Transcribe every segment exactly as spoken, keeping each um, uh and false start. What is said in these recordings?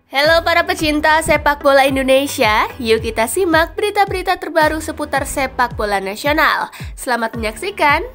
Halo para pecinta sepak bola Indonesia, yuk kita simak berita-berita terbaru seputar sepak bola nasional. Selamat menyaksikan.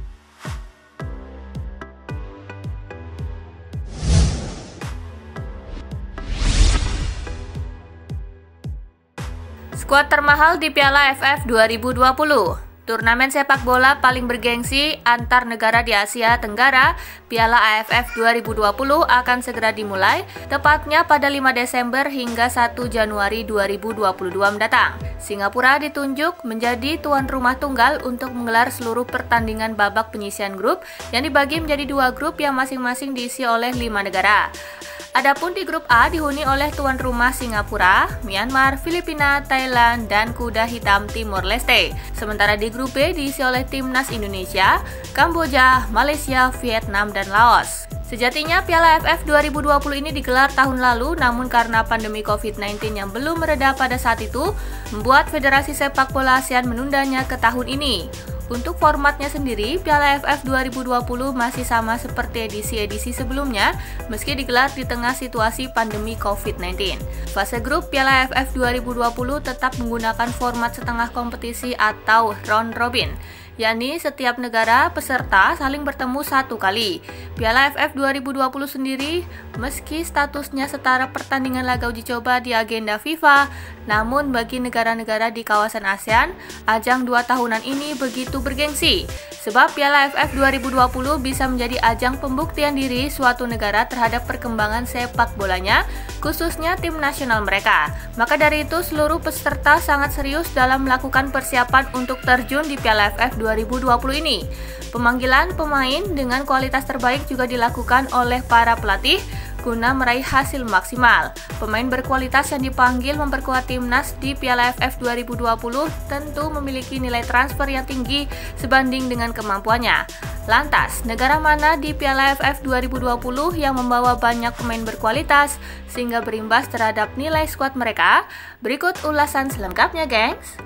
Skuad termahal di Piala F F dua ribu dua puluh. Turnamen sepak bola paling bergengsi antar negara di Asia Tenggara, Piala A F F dua ribu dua puluh akan segera dimulai, tepatnya pada lima Desember hingga satu Januari dua ribu dua puluh dua mendatang. Singapura ditunjuk menjadi tuan rumah tunggal untuk menggelar seluruh pertandingan babak penyisihan grup yang dibagi menjadi dua grup yang masing-masing diisi oleh lima negara. Adapun di grup A dihuni oleh tuan rumah Singapura, Myanmar, Filipina, Thailand, dan kuda hitam Timor Leste. Sementara di grup B diisi oleh timnas Indonesia, Kamboja, Malaysia, Vietnam, dan Laos. Sejatinya Piala F F dua ribu dua puluh ini digelar tahun lalu, namun karena pandemi covid sembilan belas yang belum mereda pada saat itu, membuat Federasi Sepak Bola ASEAN menundanya ke tahun ini. Untuk formatnya sendiri, Piala F F dua ribu dua puluh masih sama seperti edisi-edisi sebelumnya, meski digelar di tengah situasi pandemi covid sembilan belas. Fase grup Piala F F dua ribu dua puluh tetap menggunakan format setengah kompetisi atau round robin, yakni setiap negara peserta saling bertemu satu kali. Piala F F dua ribu dua puluh sendiri, meski statusnya setara pertandingan laga uji coba di agenda FIFA, namun bagi negara-negara di kawasan ASEAN, ajang dua tahunan ini begitu bergengsi. Sebab Piala F F dua ribu dua puluh bisa menjadi ajang pembuktian diri suatu negara terhadap perkembangan sepak bolanya, khususnya tim nasional mereka. Maka dari itu, seluruh peserta sangat serius dalam melakukan persiapan untuk terjun di Piala F F dua ribu dua puluh ini. Pemanggilan pemain dengan kualitas terbaik juga dilakukan oleh para pelatih guna meraih hasil maksimal. Pemain berkualitas yang dipanggil memperkuat timnas di Piala F F dua ribu dua puluh tentu memiliki nilai transfer yang tinggi sebanding dengan kemampuannya. Lantas, negara mana di Piala F F dua ribu dua puluh yang membawa banyak pemain berkualitas sehingga berimbas terhadap nilai skuad mereka? Berikut ulasan selengkapnya, gengs.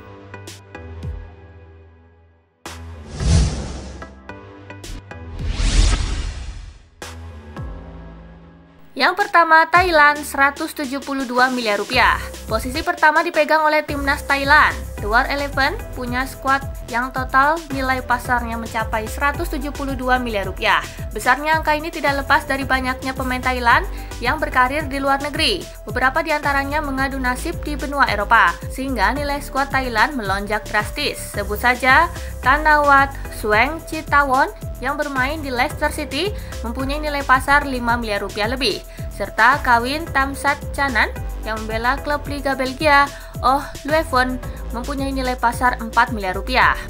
Yang pertama, Thailand, seratus tujuh puluh dua miliar rupiah. Posisi pertama dipegang oleh timnas Thailand. The War Eleven punya skuad yang total nilai pasarnya mencapai seratus tujuh puluh dua miliar rupiah. Besarnya angka ini tidak lepas dari banyaknya pemain Thailand yang berkarir di luar negeri. Beberapa di antaranya mengadu nasib di benua Eropa, sehingga nilai skuad Thailand melonjak drastis. Sebut saja Thanawat Suengchitawon yang bermain di Leicester City mempunyai nilai pasar lima miliar rupiah lebih, serta Kawin Thamsatchanan yang membela klub Liga Belgia Oh Leuven mempunyai nilai pasar empat miliar rupiah.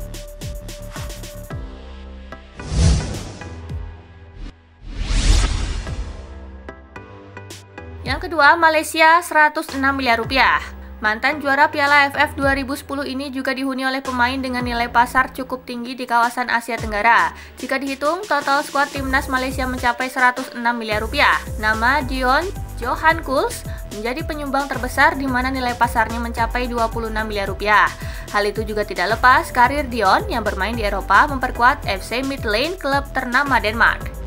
Yang kedua, Malaysia, seratus enam miliar rupiah. Mantan juara Piala F F dua ribu sepuluh ini juga dihuni oleh pemain dengan nilai pasar cukup tinggi di kawasan Asia Tenggara. Jika dihitung, total skuad timnas Malaysia mencapai seratus enam miliar rupiah. Nama Dion Johan Kuls menjadi penyumbang terbesar di mana nilai pasarnya mencapai dua puluh enam miliar rupiah. Hal itu juga tidak lepas karir Dion yang bermain di Eropa memperkuat F C Midtjylland, klub ternama Denmark.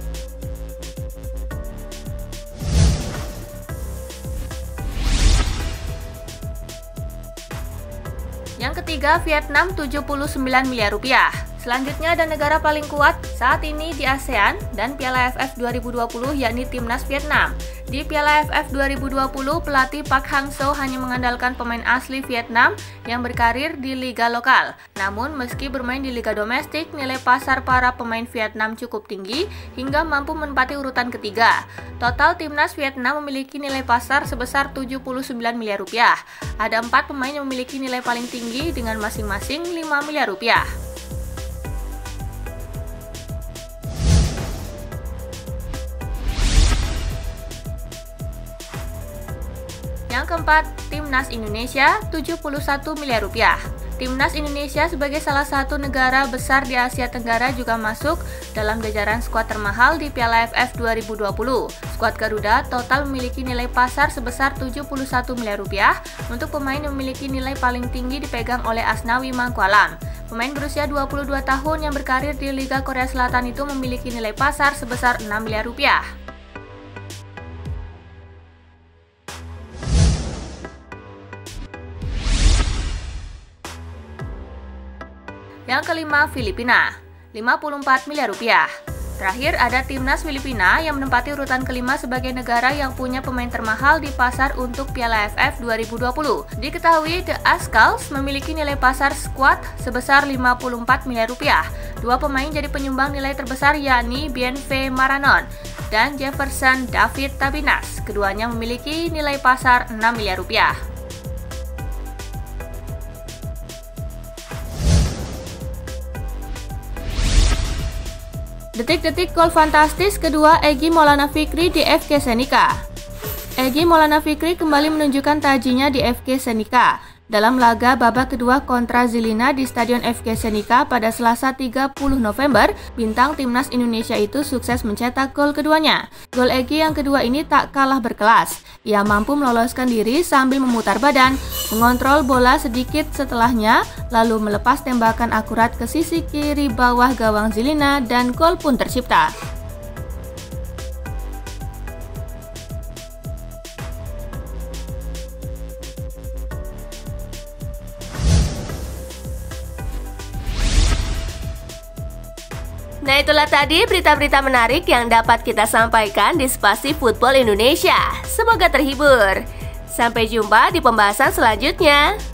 Yang ketiga, Vietnam, tujuh puluh sembilan miliar rupiah. Selanjutnya ada negara paling kuat saat ini di ASEAN dan Piala F F dua ribu dua puluh, yakni timnas Vietnam. Di Piala F F dua ribu dua puluh, pelatih Park Hang-seo hanya mengandalkan pemain asli Vietnam yang berkarir di liga lokal. Namun, meski bermain di liga domestik, nilai pasar para pemain Vietnam cukup tinggi hingga mampu menempati urutan ketiga. Total timnas Vietnam memiliki nilai pasar sebesar tujuh puluh sembilan miliar rupiah. Ada empat pemain yang memiliki nilai paling tinggi dengan masing-masing lima miliar rupiah. Yang keempat, Timnas Indonesia, tujuh puluh satu miliar rupiah. Timnas Indonesia sebagai salah satu negara besar di Asia Tenggara juga masuk dalam jajaran skuad termahal di Piala F F dua ribu dua puluh. Skuad Garuda total memiliki nilai pasar sebesar tujuh puluh satu miliar rupiah. Untuk pemain yang memiliki nilai paling tinggi dipegang oleh Asnawi Mangkualam. Pemain berusia dua puluh dua tahun yang berkarir di Liga Korea Selatan itu memiliki nilai pasar sebesar enam miliar rupiah. Yang kelima, Filipina, lima puluh empat miliar rupiah. Terakhir ada Timnas Filipina yang menempati urutan kelima sebagai negara yang punya pemain termahal di pasar untuk Piala A F F dua ribu dua puluh. Diketahui The Azkals memiliki nilai pasar skuad sebesar lima puluh empat miliar rupiah. Dua pemain jadi penyumbang nilai terbesar yakni Bienve Maranon dan Jefferson David Tabinas. Keduanya memiliki nilai pasar enam miliar rupiah. Detik-detik gol fantastis kedua Egy Maulana Fikri di F K Senica. Egy Maulana Fikri kembali menunjukkan tajinya di F K Senica dalam laga babak kedua kontra Žilina di Stadion F K Senica pada Selasa tiga puluh November. Bintang timnas Indonesia itu sukses mencetak gol keduanya. Gol Egy yang kedua ini tak kalah berkelas. Ia mampu meloloskan diri sambil memutar badan, mengontrol bola sedikit setelahnya, lalu melepas tembakan akurat ke sisi kiri bawah gawang Žilina dan gol pun tercipta. Nah, itulah tadi berita-berita menarik yang dapat kita sampaikan di Spasi Football Indonesia. Semoga terhibur. Sampai jumpa di pembahasan selanjutnya.